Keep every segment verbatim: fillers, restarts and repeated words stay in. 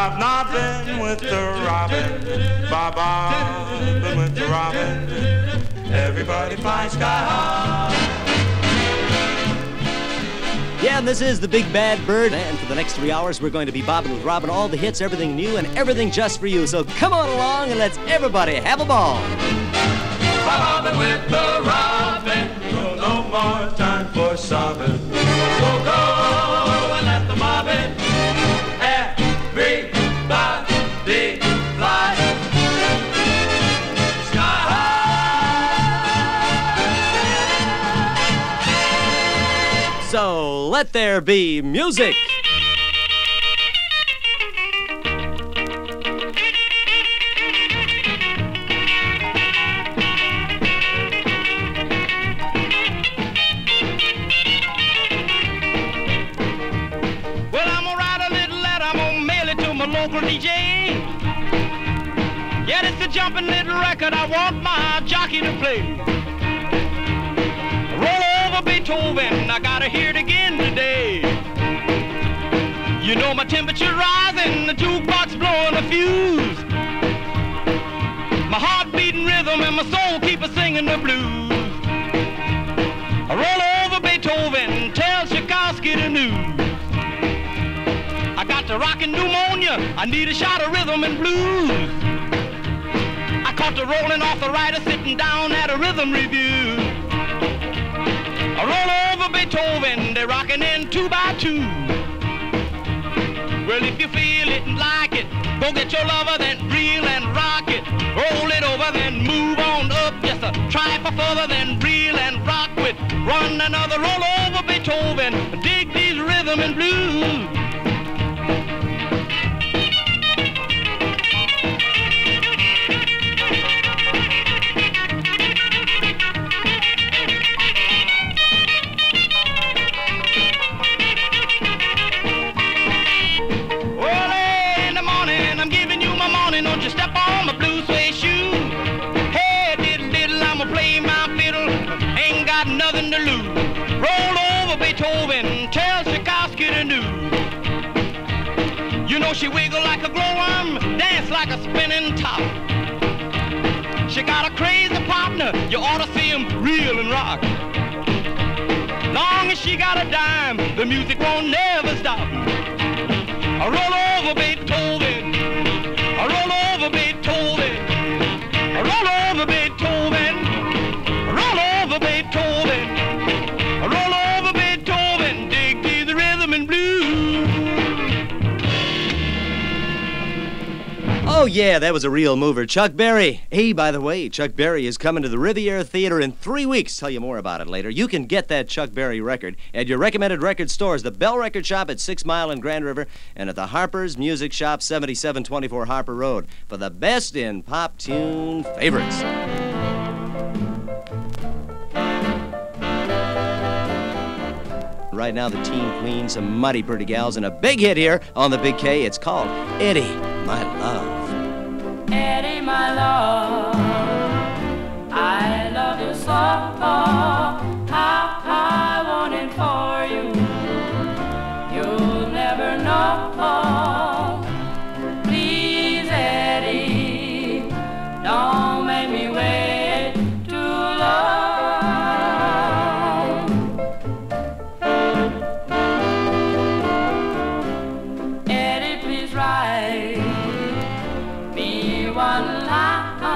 Bob nobbing with the robin, Bob bobbing with the robin. Everybody fly sky high. Yeah, and this is the Big Bad Bird, and for the next three hours we're going to be bobbing with Robin, all the hits, everything new, and everything just for you. So come on along and let's everybody have a ball. Bobbing with the robin, no, no more time for sobbing. Go, go, and let the mobbing, everybody fly sky high. So let there be music. Local D J. Yeah, it's a jumping little record I want my jockey to play. Roll over Beethoven, I gotta hear it again today. You know my temperature rising, the jukebox blowing a fuse. My heart beating rhythm and my soul keep a singing the blues. Roll over Beethoven, tell Tchaikovsky the news. I got the rockin' pneumonia, I need a shot of rhythm and blues. I caught the rolling arthritis sitting down at a rhythm review. I roll over Beethoven, they're rockin' in two by two. Well, if you feel it and like it, go get your lover, then reel and rock it. Roll it over, then move on up just a trifle further, then reel and rock with one another. Roll over Beethoven, dig these rhythm and blues. Roll over Beethoven, tell Tchaikovsky the news. You know she wiggle like a glowworm, dance like a spinning top. She got a crazy partner, you ought to see him reel and rock. Long as she got a dime, the music won't never stop. I roll over Beethoven, I roll over Beethoven, I roll over Beethoven, I roll over Beethoven. Roll over Beethoven, dig these rhythm and blues. Oh yeah, that was a real mover. Chuck Berry. Hey, by the way, Chuck Berry is coming to the Riviera Theater in three weeks. Tell you more about it later. You can get that Chuck Berry record at your recommended record stores, the Bell Record Shop at Six Mile and Grand River, and at the Harper's Music Shop, seventy-seven twenty-four Harper Road, for the best in pop tune favorites. Right now, the Teen Queen, some mighty pretty gals, and a big hit here on the Big K. It's called Eddie, My Love. Eddie, my love, I love you so. How I want it for you, you'll never know. Please, Eddie, don't make me wait too long. Eddie, please write me one line.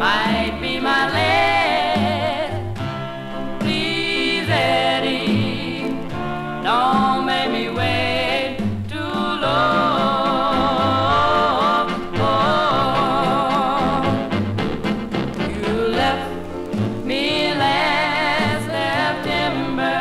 might be my last. Please, Eddie, don't make me wait too long. You left me last September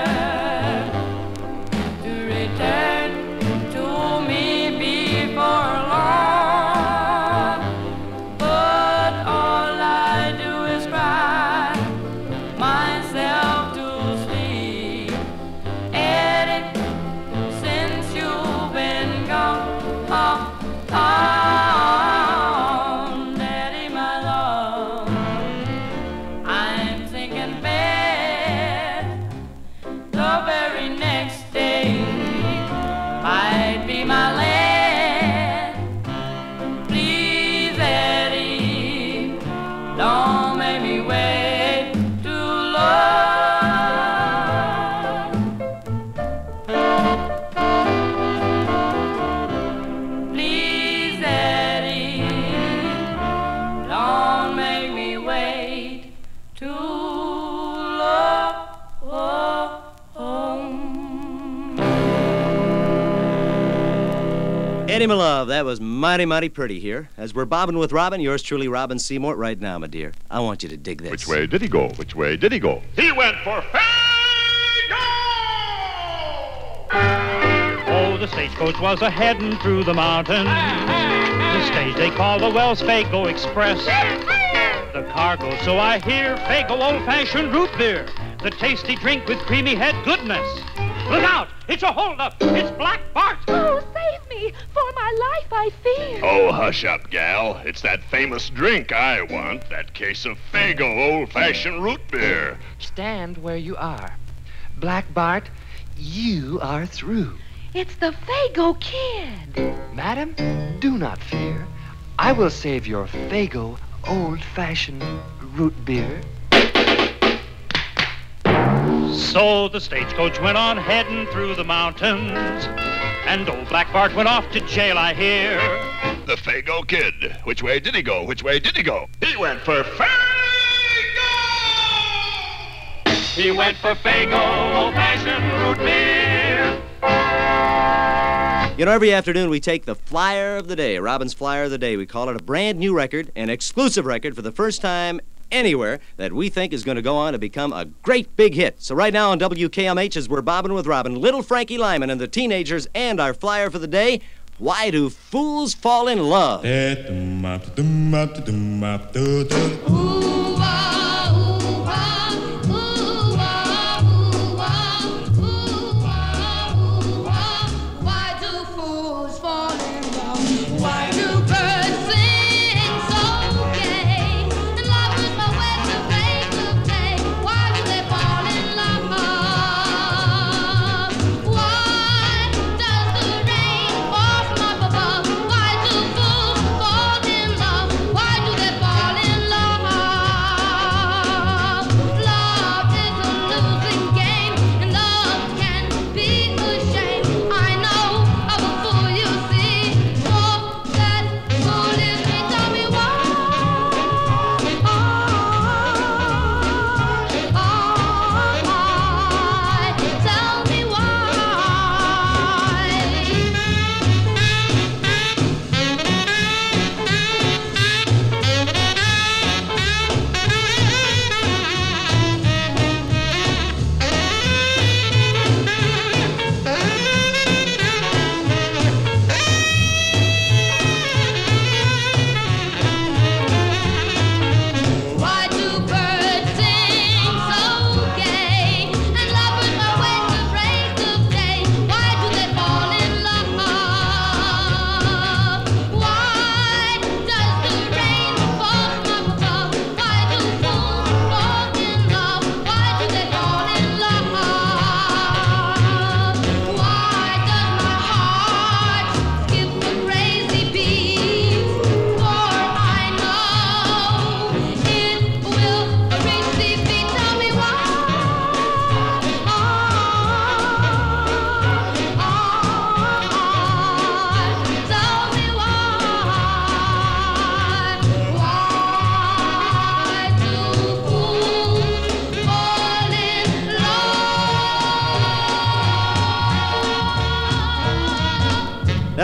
to return to me before long, but all I do is cry myself to sleep. Eddie, since you've been gone, oh, oh, Eddie, my love, I'm sinking bad. The very next day might be my last. Please, Eddie, don't make me wait too long. Please, Eddie, don't make me wait too long. Eddie, my love, that was mighty, mighty pretty here. As we're bobbing with Robin, yours truly, Robin Seymour, right now, my dear. I want you to dig this. Which way did he go? Which way did he go? He went for Faygo! Oh, the stagecoach was a-heading through the mountains. The stage they call the Wells Faygo Express. The cargo, so I hear, Faygo old-fashioned root beer. The tasty drink with creamy head goodness. Look out! It's a holdup! It's Black Bart! Oh, save me! For my life, I fear. Oh, hush up, gal. It's that famous drink I want. That case of Faygo old-fashioned root beer. Stand where you are. Black Bart, you are through. It's the Faygo Kid. Madam, do not fear. I will save your Faygo old-fashioned root beer. So the stagecoach went on heading through the mountains, and old Black Bart went off to jail, I hear. The Faygo Kid. Which way did he go? Which way did he go? He went for Faygo! He went for Faygo old-fashioned root beer. You know, every afternoon we take the flyer of the day, Robin's flyer of the day. We call it a brand new record, an exclusive record for the first time anywhere that we think is going to go on to become a great big hit. So right now on W K M H, as we're bobbing with Robin, Little Frankie Lyman and the Teenagers, and our flyer for the day, Why Do Fools Fall in Love?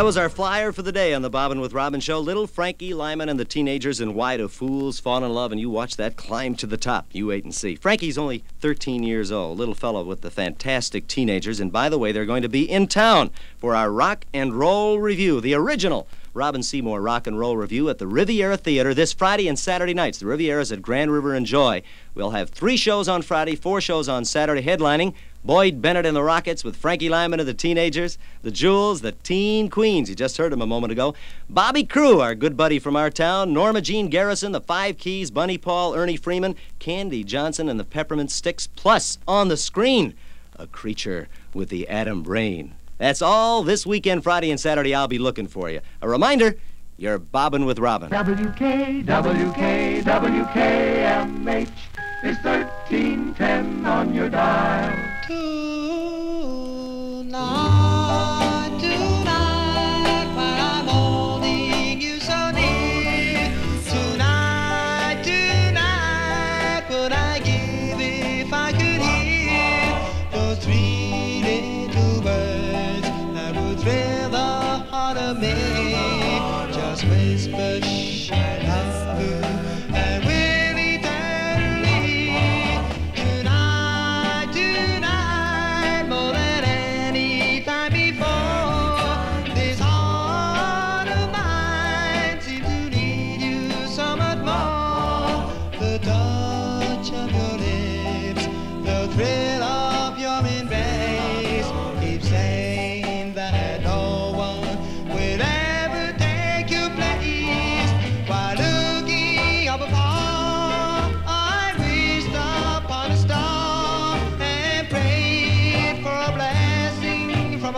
That was our flyer for the day on the Bobbin with Robin show. Little Frankie Lyman and the Teenagers and Why Do Fools Fall in Love, and you watch that climb to the top. You wait and see. Frankie's only thirteen years old, little fellow with the fantastic Teenagers, and by the way, they're going to be in town for our rock and roll review, the original Robin Seymour Rock and Roll Review at the Riviera Theater this Friday and Saturday nights. The Riviera's at Grand River and Joy. We'll have three shows on Friday, four shows on Saturday, headlining Boyd Bennett and the Rockets with Frankie Lyman and the Teenagers, the Jewels, the Teen Queens, you just heard them a moment ago, Bobby Crew, our good buddy from our town, Norma Jean Garrison, the Five Keys, Bunny Paul, Ernie Freeman, Candy Johnson, and the Peppermint Sticks, plus on the screen, a creature with the atom brain. That's all this weekend, Friday and Saturday. I'll be looking for you. A reminder, you're Bobbin with Robin. W K, W K, W K M H is thirteen ten on your dial. Tonight, tonight, when I'm holding you so near. Tonight, tonight, would I give if I could hear those three little words that would thrill the heart of me. Just whisper, shh, I love you, and will eternally. Tonight, tonight, more than any time before, this heart of mine seems to need you so much more. The touch of your lips, the thrill of your embrace, keep saying that no one will ever take your place. While looking up above, I wished upon a star and prayed for a blessing from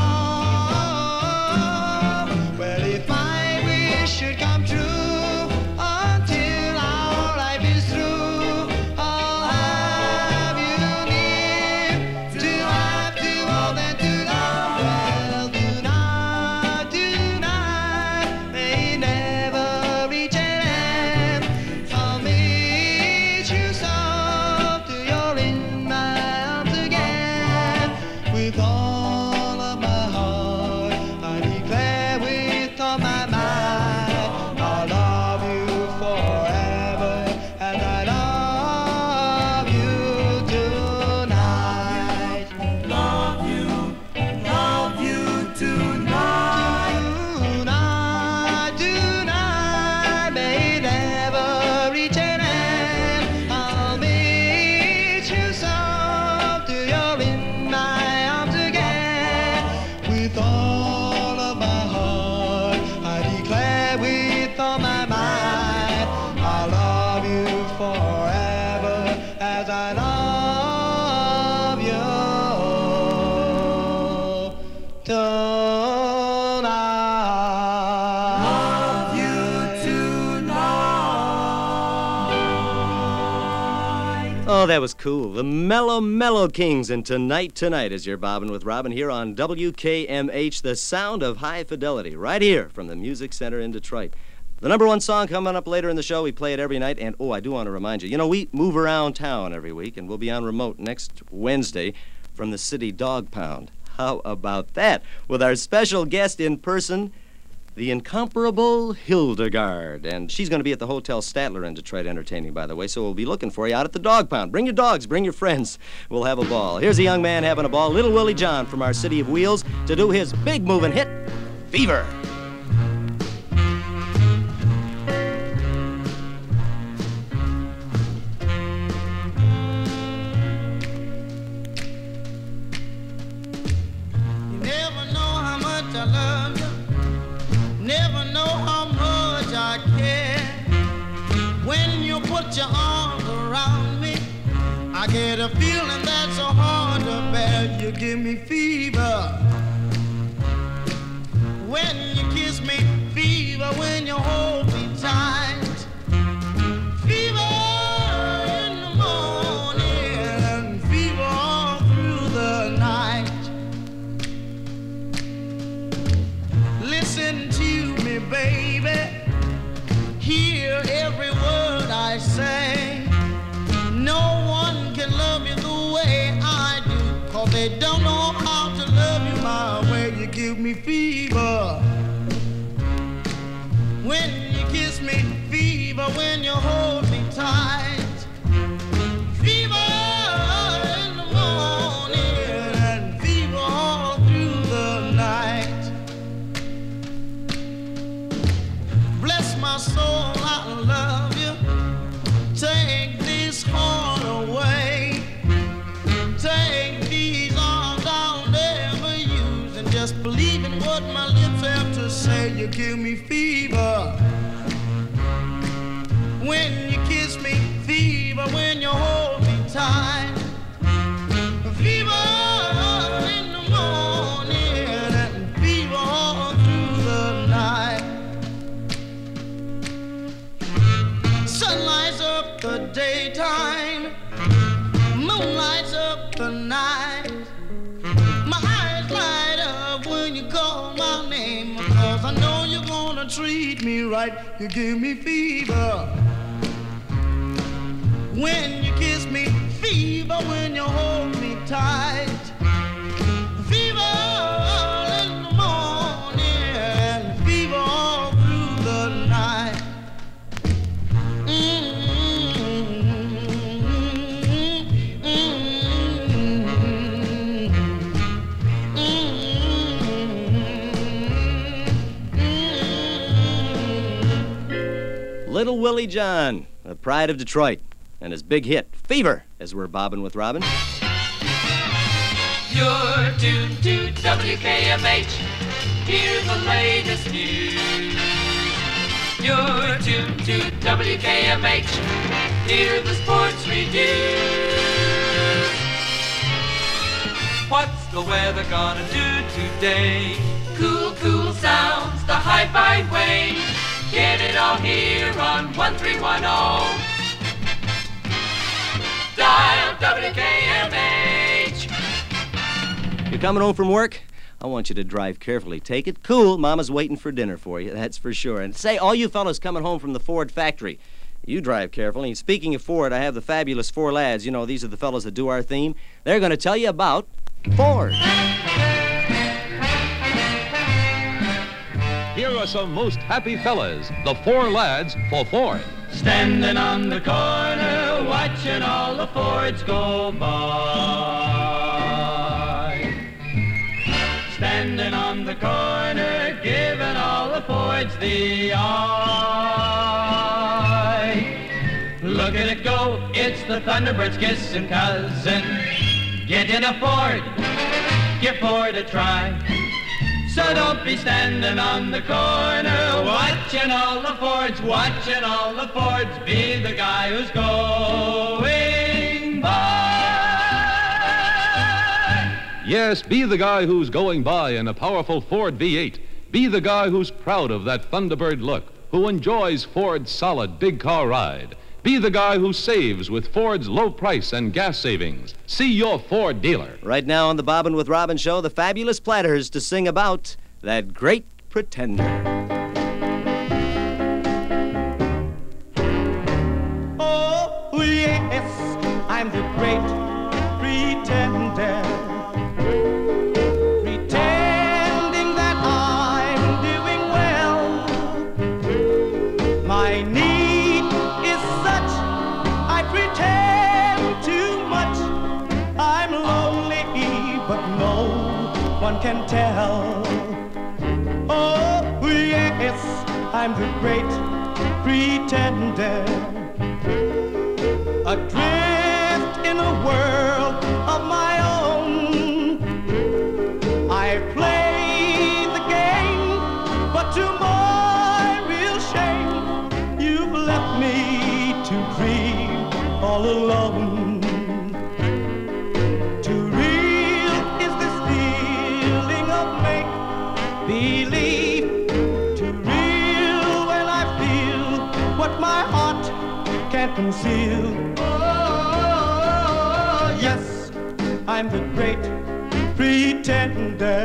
above. Well, if my wish should come true, until our life is through, I'll have you near, to have to hold and to love. Well, tonight, tonight, may never reach an end. I'll miss you so till you're in my arms again. With all of my heart, I declare with all my mind, I'll love you forever, and I love you tonight. Love you, love you tonight. Tonight, tonight, may never reach an end. I'll miss you so till you're in my arms again. With all of my heart, I declare with all my mind, I'll love you forever as I love you tonight. Love you tonight. Oh, that was cool. The Mellow Mellow Kings, and Tonight Tonight is your Bobbin with Robin here on W K M H, the sound of high fidelity, right here from the Music Center in Detroit. The number one song coming up later in the show. We play it every night, and oh, I do want to remind you, you know, we move around town every week, and we'll be on remote next Wednesday from the City Dog Pound. How about that? With our special guest in person, the incomparable Hildegard. And she's going to be at the Hotel Statler in Detroit entertaining, by the way, so we'll be looking for you out at the Dog Pound. Bring your dogs, bring your friends. We'll have a ball. Here's a young man having a ball, Little Willie John from our City of Wheels, to do his big moving hit, Fever. You never know how much I love you. Never know how much I care. When you put your arms around me, I get a feeling that's so hard to bear. You give me fever. When you kiss me, fever. When you hold me tight, fever in the morning and fever all through the night. Listen to me, baby. Hear every word I say. No one can love you the way I do, 'cause they don't know how to love you my way. You give me fever. When you kiss me, fever. When you hold me tight, fever in the morning and fever all through the night. Bless my soul, I love you. Take this heart away. Take these arms I'll never use, and just believe in what my lips have to say. You give me fever. When you kiss me, fever. When you hold me tight, fever in the morning and fever all through the night. Sun lights up the daytime, moon lights up the night. My eyes light up when you call my name, because I know you're gonna treat me right. You give me fever. When you kiss me, fever. When you hold me tight, fever in the morning and fever all through the night. Mm-hmm. Little Willie John, the pride of Detroit, and his big hit, Fever, as we're bobbing with Robin. You're tuned to W K M H. Hear the latest news. You're tuned to W K M H. Hear the sports reviews. What's the weather gonna do today? Cool, cool sounds the hi-fi way. Get it all here on one three one zero. Dial W K M H. You're coming home from work? I want you to drive carefully. Take it cool. Mama's waiting for dinner for you, that's for sure. And say, all you fellas coming home from the Ford factory, you drive carefully. And speaking of Ford, I have the fabulous Four Lads. You know, these are the fellas that do our theme. They're going to tell you about Ford. Here are some most happy fellas, the Four Lads for Ford. Standing on the corner, watching all the Fords go by. Standing on the corner, giving all the Fords the eye. Look at it go, it's the Thunderbird's kissing cousin. Get in a Ford, give Ford a try. So don't be standing on the corner, watching all the Fords, watching all the Fords. Be the guy who's going by. Yes, be the guy who's going by in a powerful Ford V eight. Be the guy who's proud of that Thunderbird look, who enjoys Ford's solid big car ride. Be the guy who saves with Ford's low price and gas savings. See your Ford dealer. Right now on the Bobbin' with Robin show, the fabulous Platters to sing about that great pretender. Oh, yes, I'm the great pretender. Pretending that I'm doing well. My need is such, I pretend too much. I'm lonely, but no one can tell. Oh, yes, I'm the great pretender. Adrift in a world of my own. I play the game, but to my real shame, you've left me to grieve all alone. Too real is this feeling of make-believe. Too real when I feel what my heart can't conceal. Oh, yes, I'm the great pretender.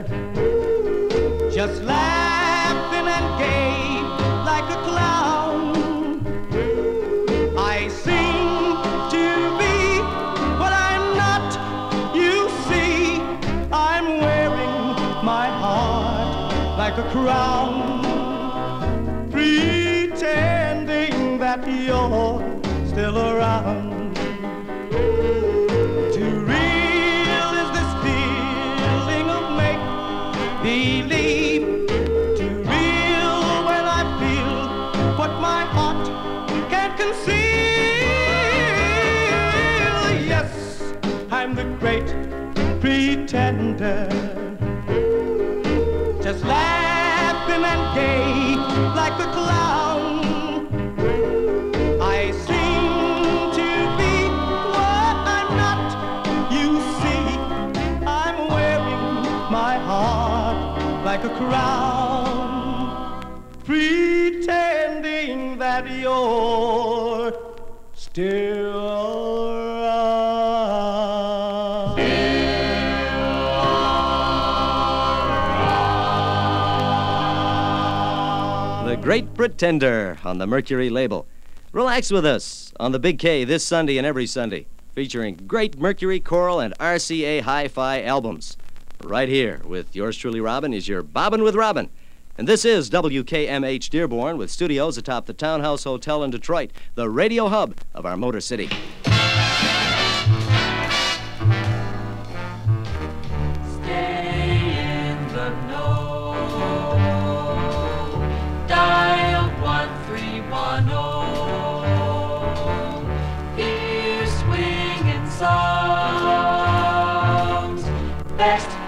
Just laughing and gay like a clown. I seem to be what I'm not. You see, I'm wearing my heart like a crown, pretending that you're still around. Too real is this feeling of make-believe. Too real when I feel what my heart can't conceal. Yes, I'm the great pretender, just laughing and gay like a clown. I seem to be what I'm not. You see, I'm wearing my heart like a crown, pretending that you're still around. The Great Pretender on the Mercury label. Relax with us on the Big K this Sunday and every Sunday, featuring great Mercury choral and R C A hi-fi albums. Right here with yours truly, Robin, is your Bobbin' with Robin. And this is W K M H Dearborn with studios atop the Townhouse Hotel in Detroit, the radio hub of our Motor City. Best